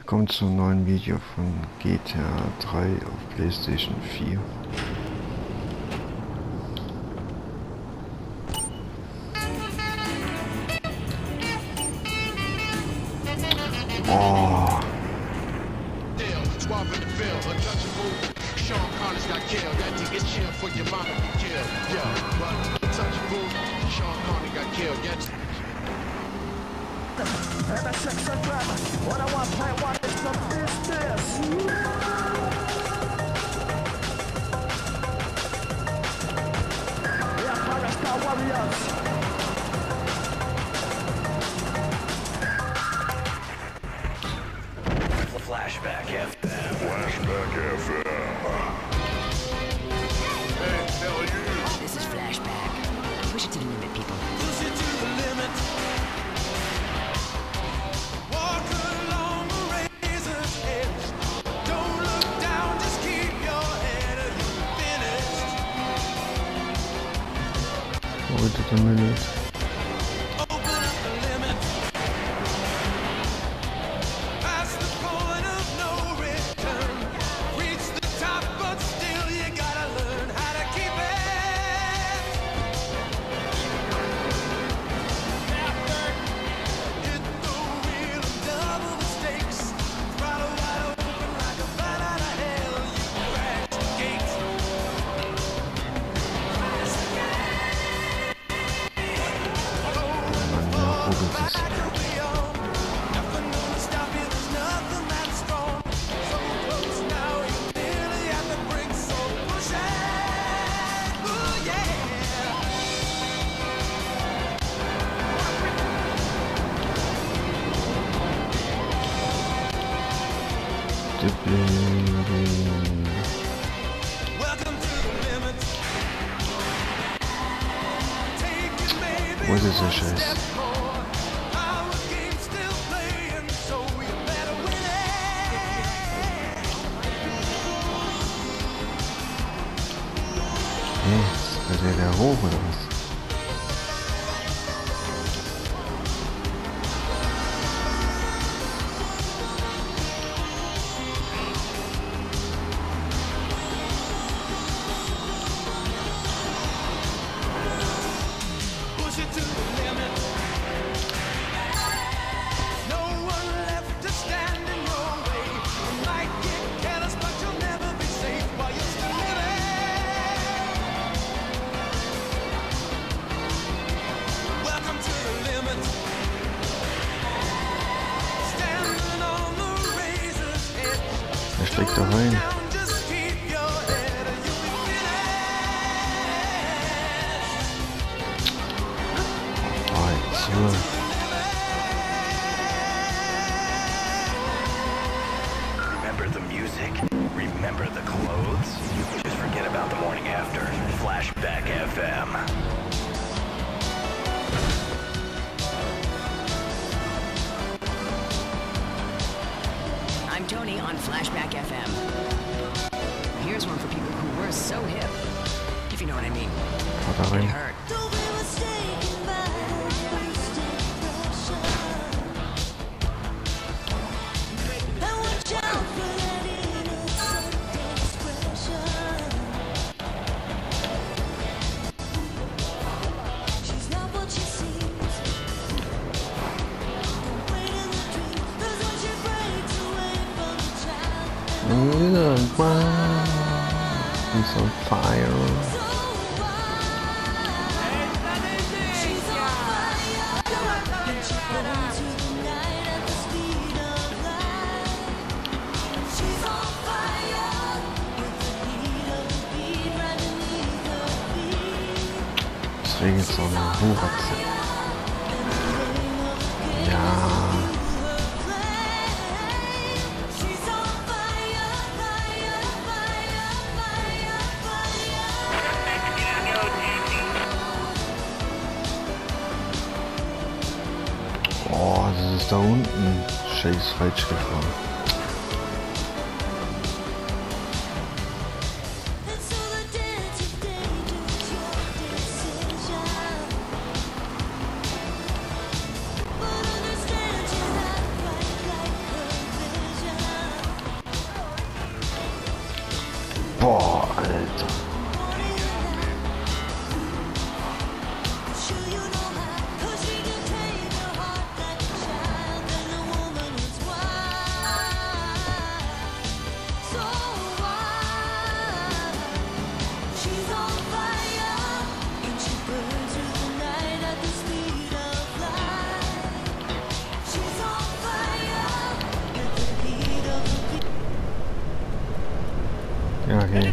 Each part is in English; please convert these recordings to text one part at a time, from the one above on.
Kommt zum neuen Video von GTA 3 auf PlayStation 4. Oh. What I want, play one is some this. We are Paragon Warriors. Flashback FM. Flashback FM. Hey, hell you. This is Flashback. Push it to the limit, people. Push it to the limit. Walk along the razor's edge. Don't look down, just keep your head and you're finished. Wait a minute. Open up the limit. Past the point of no return. Reach the top, but still you gotta learn how to keep it. Hit the wheel and double the stakes. Throttle wide open like a bat out of hell. You crash the gates. Nothing gonna stop you, there's nothing that strong. So close now, you're nearly at the brink, so push it. Ooh, yeah. Welcome to the limit. Take it, baby, What is this one shit? step more. Our game's still playing, so you better win it. Ist bei der hoch oder was? Push it to the limit. No one left to stand in your way. You might get careless, but you'll never be safe while you're still living. Welcome to the limit. Standing on the razor's edge. Er steckt da rein. Down, just keep your head and you'll be finished. Oh, jetzt hier. Remember the music? Remember the clothes? Just forget about the morning after. Flashback FM. I'm Tony on Flashback FM. Here's one for people who were so hip, if you know what I mean. Haut da It rein. hurt. Don't be mistaken by wasted pressure. And watch out for that innocent expression. She's not what she seems. Don't wait in the dream, 'cause when she breaks away from the child, He's on fire. so she's on fire. And she burns through the night at the speed of light. She's on fire with the heat of the beat right beneath her feet. Deswegen jetzt auch eine Horatze. Ja. She's on fire, fire, fire, fire, fire. Oh, das ist da unten. Scheiß falsch gefahren. And so the dance of day is your decision. But understand she's not quite like her vision. Boah, Alter. Sure you know how, 'cause we can tame your heart like a child and a woman is wild. So wild. She's on fire and she burns through the night at the speed of light. She's on fire at the beat of the beat. Ja, okay.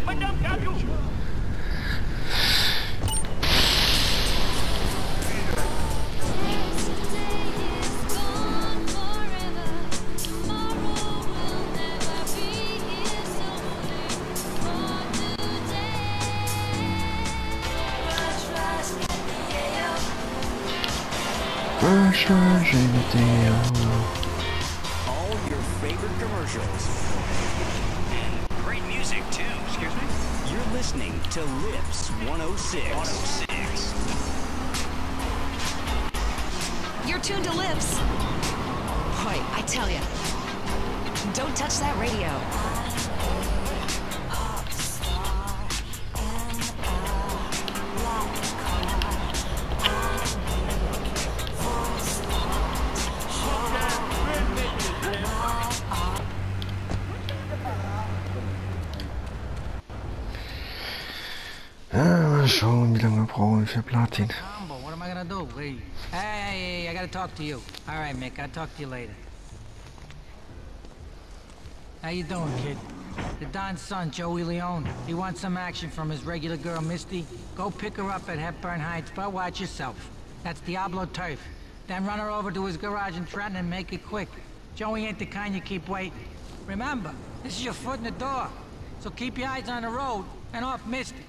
All your favorite commercials. And great music, too. Excuse me? You're listening to Lips 106. 106. You're tuned to Lips. Boy, I tell ya, don't touch that radio. Mal schauen, wie lange wir brauchen für Platin. Combo, what am I gonna do? Hey, I gotta talk to you. All right, Mick, I'll talk to you later. How you doing, kid? The Don's son, Joey Leone. He wants some action from his regular girl, Misty. Go pick her up at Hepburn Heights, but watch yourself. That's Diablo Turf. Then run her over to his garage in Trenton and make it quick. Joey ain't the kind you keep waiting. Remember, this is your foot in the door. So keep your eyes on the road and off Misty.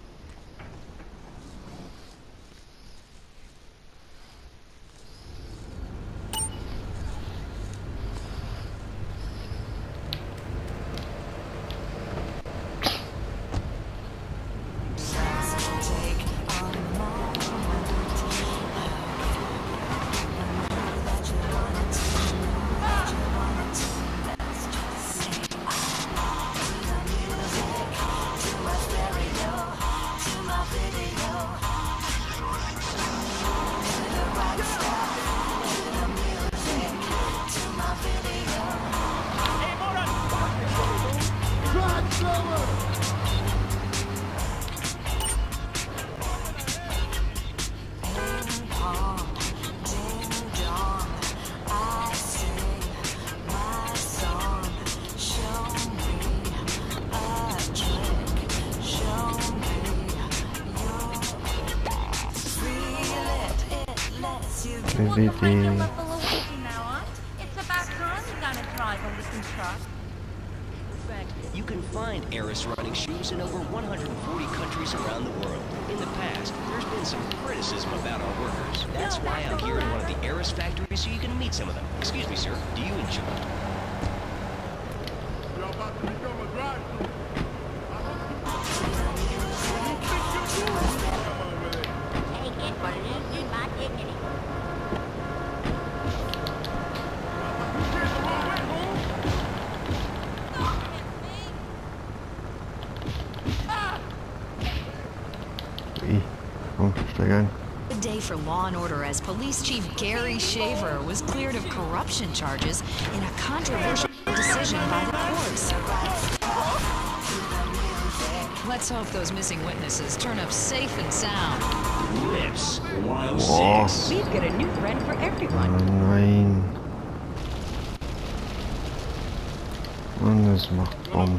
LED. Buffalo City now, huh? It's about time you got to drive on this truck. You can find Eris running shoes in over 140 countries around the world. In the past, there's been some criticism about our workers. That's why I'm here in one of the Eris factories so you can meet some of them. Excuse me, sir. Do you enjoy it? You're about to become a drive-thru. Take it, but it is my dignity. Komm, steig ein. Good day for Law and Order as Police Chief Gary Shaver was cleared of corruption charges in a controversial decision by the courts. Let's hope those missing witnesses turn up safe and sound. Lips 106. We've got a new friend for everyone. Oh nein. Mann, das macht Bomben.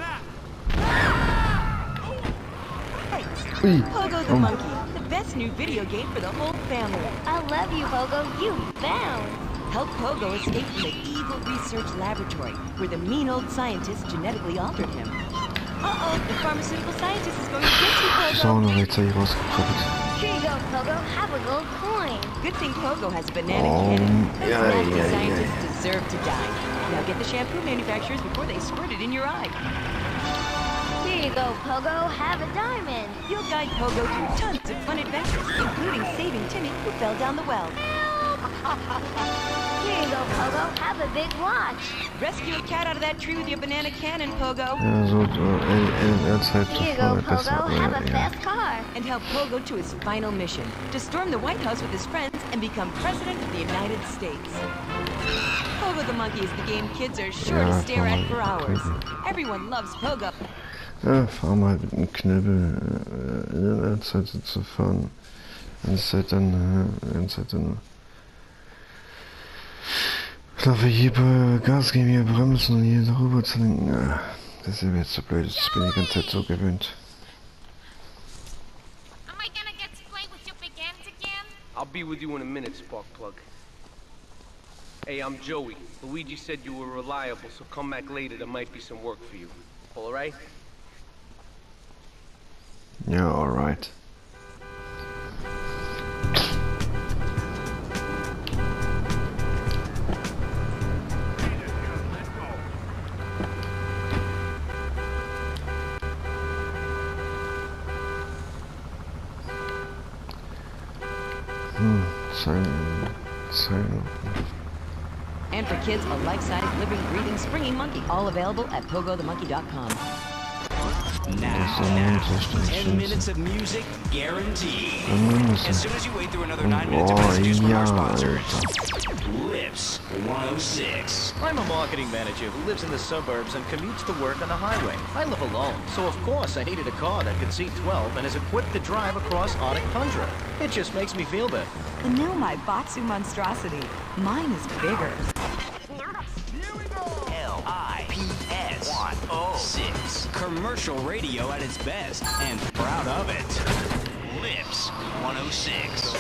Pogo the Monkey, the best new video game for the whole family. I love you, Pogo. You found. Help Pogo escape from the evil research laboratory where the mean old scientist genetically altered him. Uh-oh, the pharmaceutical scientist is going to get you, Ist auch Pogo. noch jetzt hier rausgekrabbelt. Here you go, Pogo. Have a gold coin. Good thing Pogo has a banana Oh, cannon. Those yeah, nasty yeah, scientists deserve to die. Now get the shampoo manufacturers before they squirt it in your eye. Here you go, Pogo. Have a diamond. You'll guide Pogo through tons of fun adventures, including saving Timmy who fell down the well. Here you go, Pogo. Have a big watch. Rescue a cat out of that tree with your banana cannon, Pogo. Ja, so Zeit zu Here you fahren, go, besser, Pogo. aber Have a ja. fast car. And help Pogo to his final mission, to storm the White House with his friends and become President of the United States. Pogo the Monkey is the game kids are sure to stare at for hours. Everyone loves Pogo. Ja, fahr mal mit dem Knüppel in der Zeit zu fahren. Wenn es halt dann, ich laufe hier Gas geben, hier bremsen und hier darüber zu lenken. Das ist ja jetzt so blöd, das bin ich die ganze Zeit so gewöhnt. Am I gonna get to play with your big ends again? I'll be with you in a minute, Sparkplug. Hey, I'm Joey. Luigi said you were reliable, so come back later. There might be some work for you. All right? Ja, alright. And for kids, a life-size, living, breathing, springy monkey. All available at pogothemonkey.com. Now, 10 minutes of music guaranteed. As soon as you wait through another 9 minutes of messages from our sponsors. Lips 106. I'm a marketing manager who lives in the suburbs and commutes to work on the highway. I live alone, so of course I needed a car that could seat 12 and is equipped to drive across Arctic tundra. It just makes me feel better. And now my Batsu monstrosity. Mine is bigger. LIPS 106. Commercial radio at its best, and proud of it. Lips 106.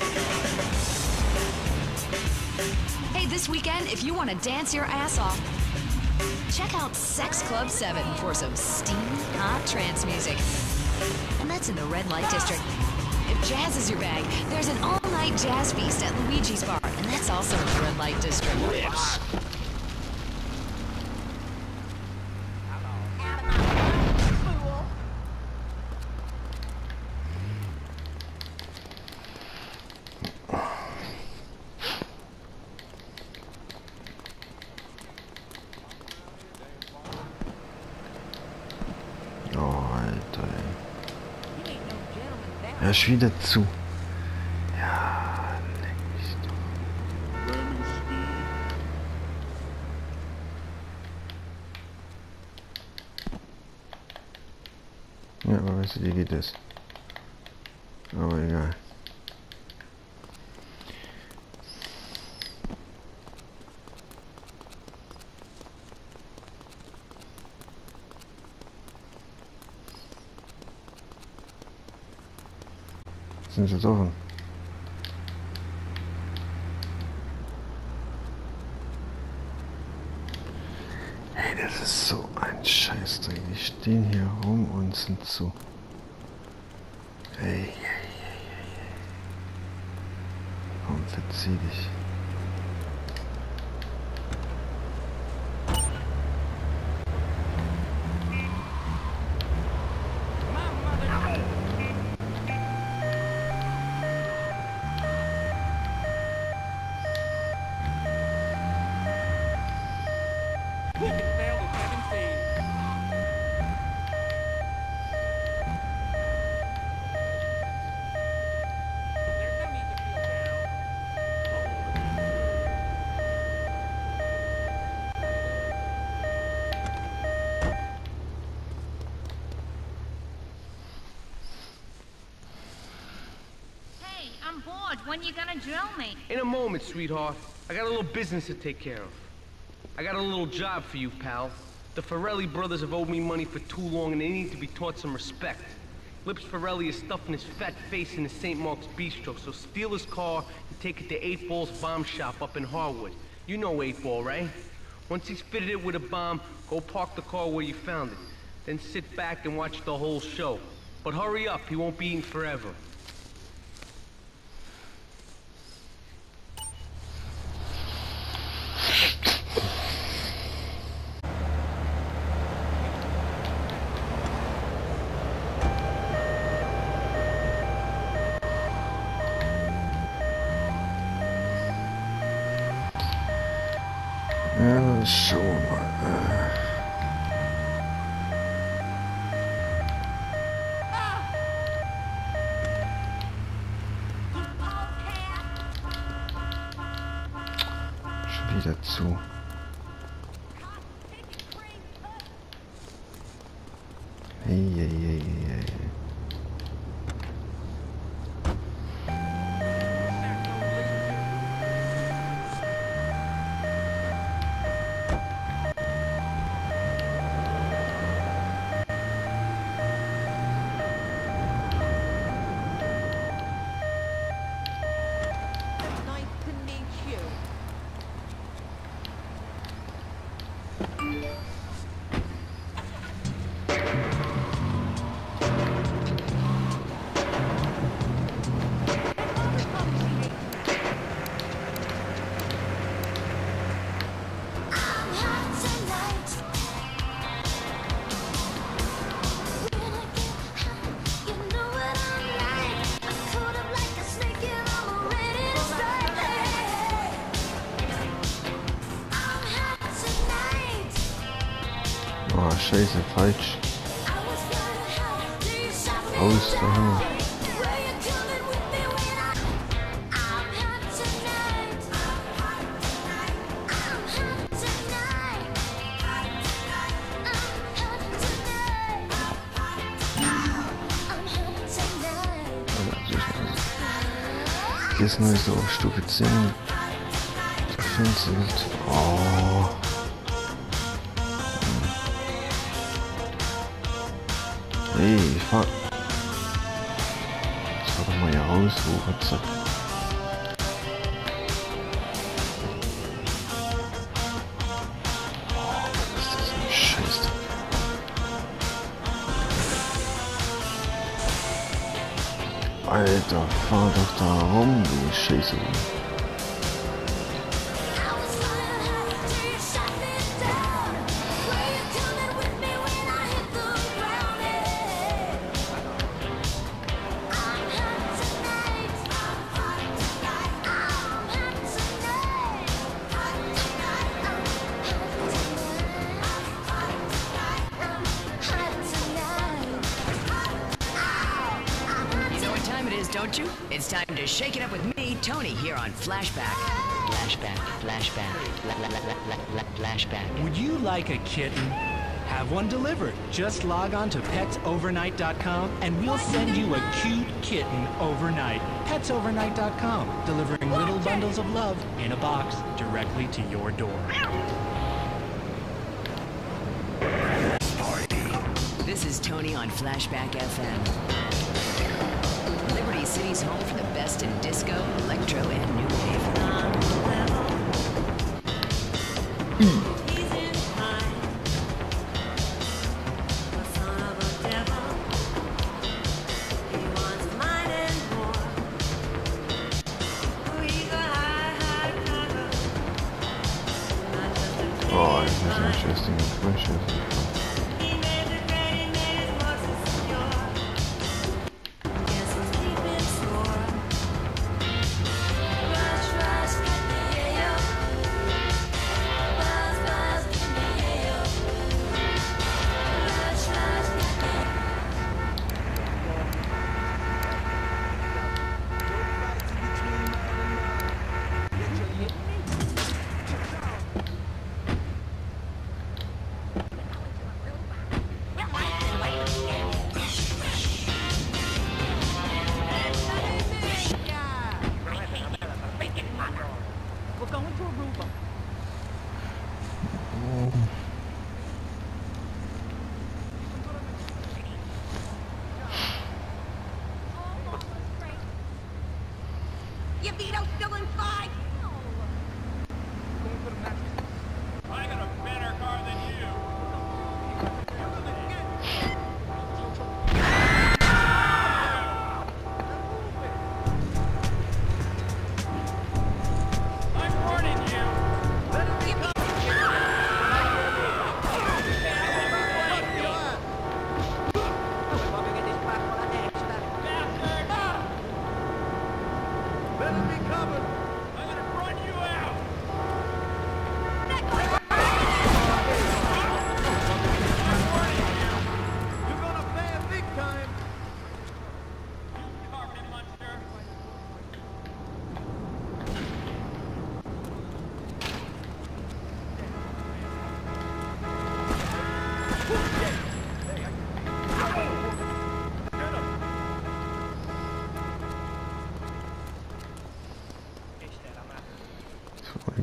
Hey, this weekend, if you want to dance your ass off, check out Sex Club 7 for some steamy, hot trance music. And that's in the Red Light District. If jazz is your bag, there's an all-night jazz feast at Luigi's Bar, and that's also in the Red Light District. Lips. Ja, ist wieder zu. Ja, leck mich doch. Ja, aber weißt du, wie geht das? Aber egal. Sind sie jetzt offen? Hey, das ist so ein Scheißdreck. Die stehen hier rum und sind zu. Hey, komm, verzieh dich. I'm bored. When you gonna drill me? In a moment, sweetheart. I got a little business to take care of. I got a little job for you, pal. The Ferrelli brothers have owed me money for too long and they need to be taught some respect. Lips Ferrelli is stuffing his fat face in the St. Mark's Bistro, so steal his car and take it to 8 Ball's bomb shop up in Harwood. You know 8 Ball, right? Once he's fitted it with a bomb, go park the car where you found it. Then sit back and watch the whole show. But hurry up, he won't be eating forever. Schauen wir mal. Schon wieder zu. Hey. Nice to meet you. Oh, scheiße, falsch. Aus der Hölle. Jetzt nur so auf Stufe 10. Defensive. Oh. Hey, fahr. Jetzt fahr doch mal hier raus, wo hat's da? Oh, was ist das für ein Scheiß? Alter, fahr doch da rum, du Scheiße. You know what time it is, don't you? It's time to shake it up with me, Tony, here on Flashback. Flashback. Would you like a kitten? Have one delivered. Just log on to petsovernight.com and we'll send you a cute kitten overnight. Petsovernight.com, delivering little bundles of love in a box directly to your door. This is Tony on Flashback FM. Liberty City's home for the best in disco, electro, and new wave. Oh, das ist ein interesting question.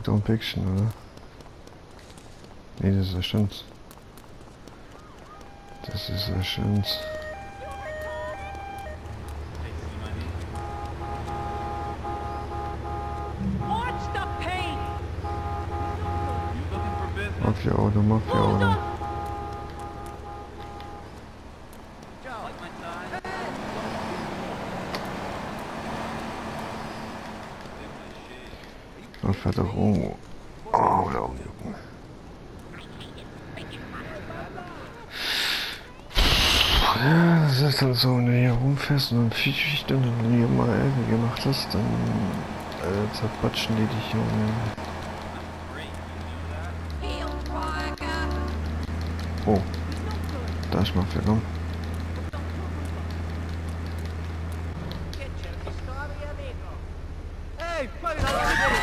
Kriegt auch ein Päckchen, oder? Nee, das ist ja schön's. Das ist ja schön's. Mafia-Auto, Mafia-Auto. Da fährt doch irgendwo. Oh, da umjucken. Ja, das ist dann so, wenn du hier rumfährst und dann Ficht und dann hier mal Ärger gemacht hast, dann zerpatschen die dich, Junge. Oh, da ist Mafia, komm. Hey, put it on.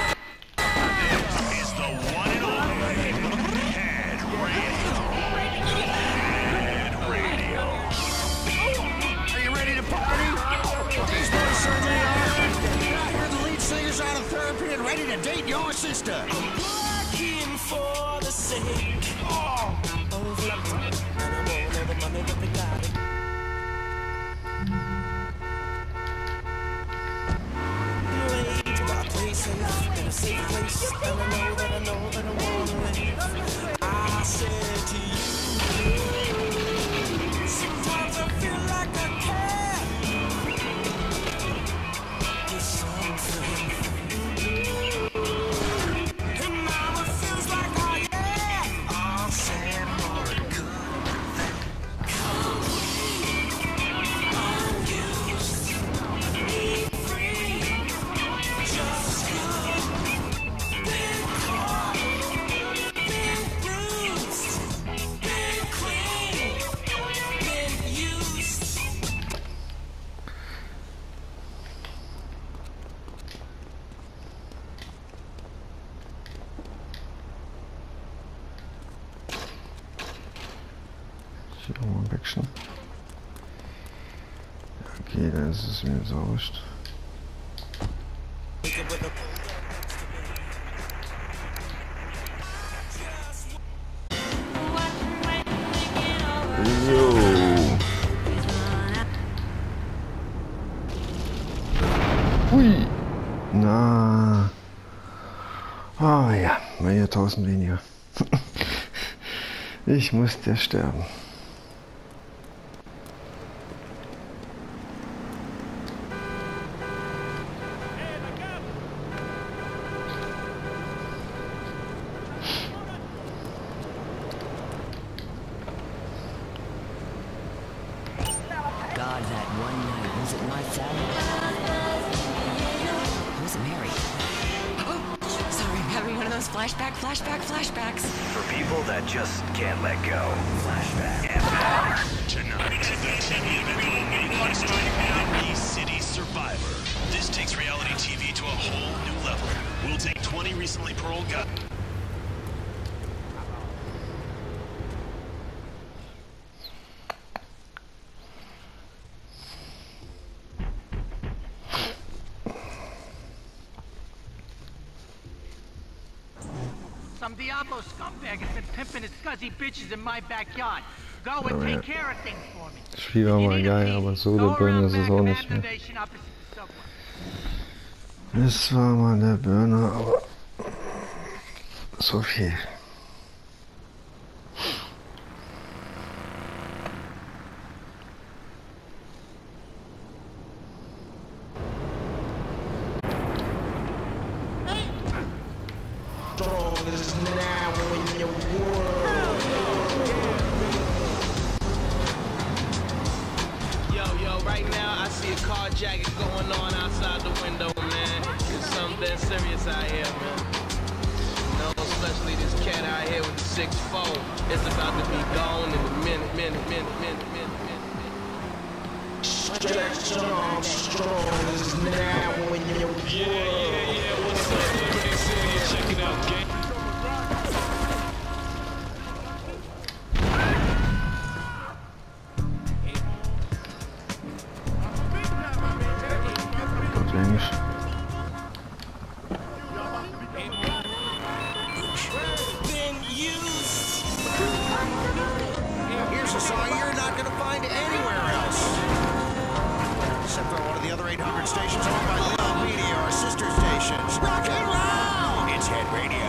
Is the one and only Head Radio. Are you ready to party? These boys certainly are. We're the lead singers out of therapy and ready to date your sister. Working for the sake of love, and I won't know the money that they got. In a safe place, and I know that I wanna leave. I said to you, sometimes I feel like I can't. There's something, and now it feels like I am. I'll say more good than unused. Be free, just good. Been caught, been bruised, been clean, been used. Hier mal ein Päckchen. Okay, dann ist es mir jetzt auch wurscht. Jo. Hui. Na. Ah ja, mal hier 1000 weniger. Ich musste sterben. God, that one night, was it not Saturday? I wasn't married. Oh, sorry, I'm having one of those flashbacks. For people that just can't let go. Flashback. Tonight, the TV event will be Reality City Survivor. This takes reality TV to a whole new level. We'll take 20 recently paroled guys. Some Diablo scumbag has been pimping his scuzzy bitches in my backyard. Go and take care of things for me. Spiel war mal geil, aber so der Burner ist es auch nicht mehr. Es war mal der Burner, aber so viel. Yo, right now I see a carjacking going on outside the window, man. There's something dead serious out here, man. You know, especially this cat out here with the 6'4". It's about to be gone in a minute. Strong is now when you're Yeah, what's up? Pretty serious, check it out, gang. Englisch. Here's a song you're not going to find anywhere else. Except for one of the other 800 stations owned by Leon Media, our sister stations. Rock and roll! It's Head Radio.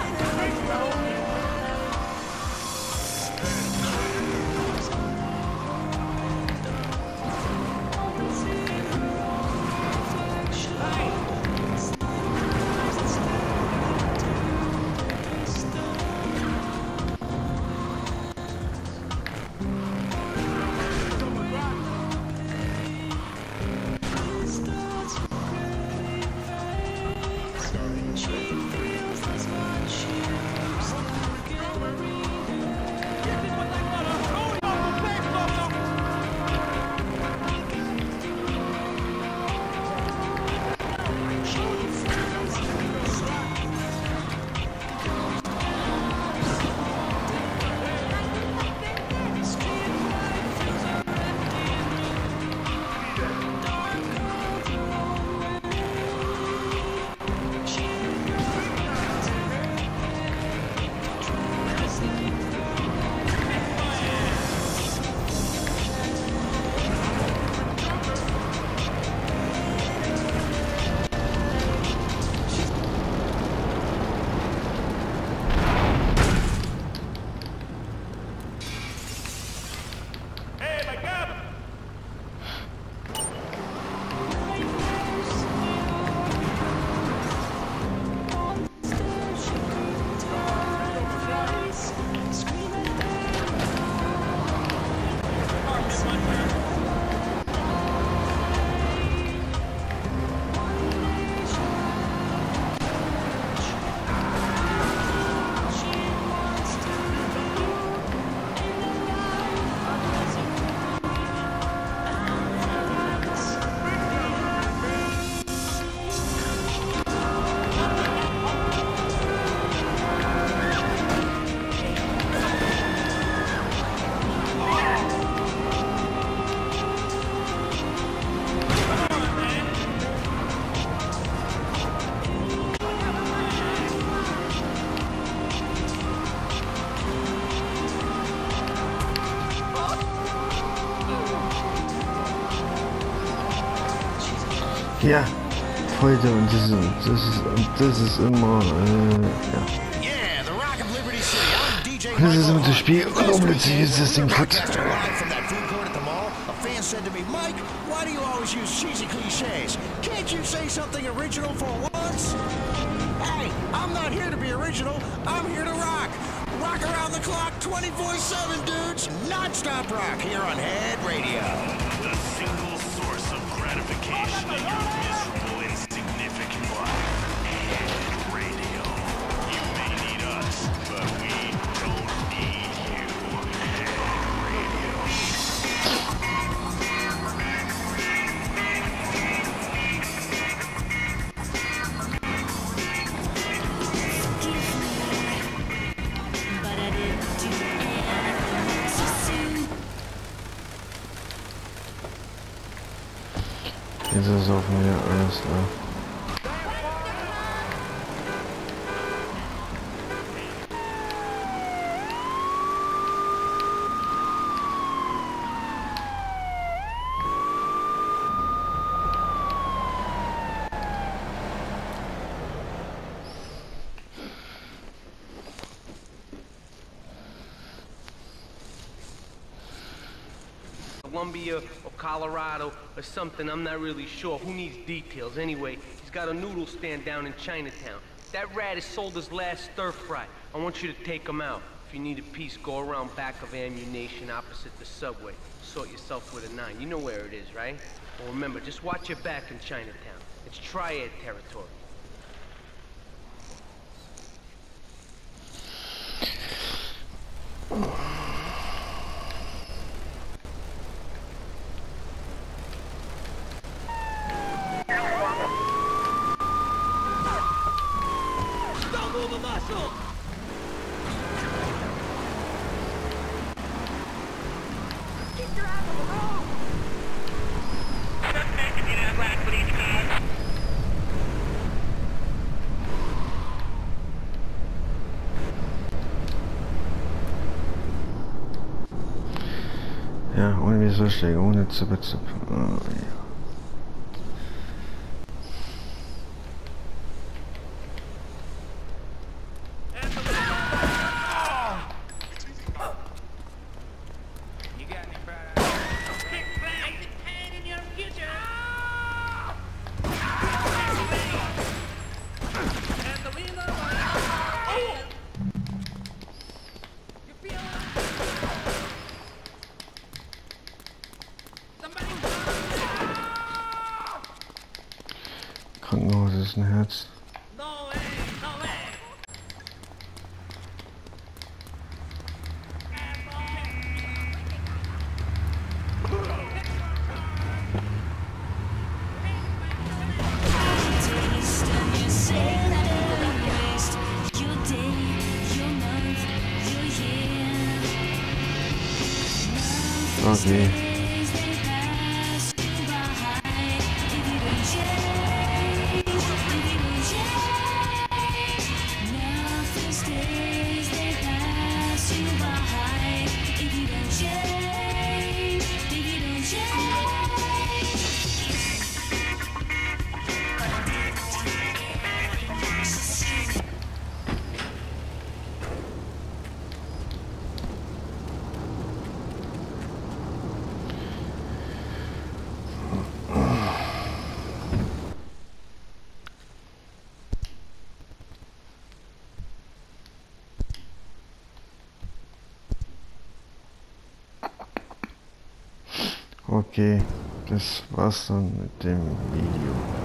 Ja, Freude und das ist immer, ja. Das ist immer das Spiel und plötzlich ist das Ding kaputt. fan said to me, Mike, why do you always use cheesy cliches? Can't you say something original for once? Hey, I'm not here to be original. I'm here to rock. Rock around the clock 24/7, dudes. Non-stop rock here on Head Radio. The single source of gratification in your miserable, insignificant life. Head Radio. You may need us, but we don't need you. Head Radio. Jetzt ist es auf mir alles da. Columbia or Colorado or something, I'm not really sure. Who needs details? Anyway, he's got a noodle stand down in Chinatown. That rat has sold his last stir-fry. I want you to take him out. If you need a piece, go around back of Ammunition opposite the subway. Sort yourself with a 9. You know where it is, right? Well, remember, just watch your back in Chinatown. It's Triad territory. Ja, ohne Wieso-Schläge, ohne Zippe-Zipp. Oh, ja. Krankenhaus ist ein Herz. Okay. Okay, das war's dann mit dem Video.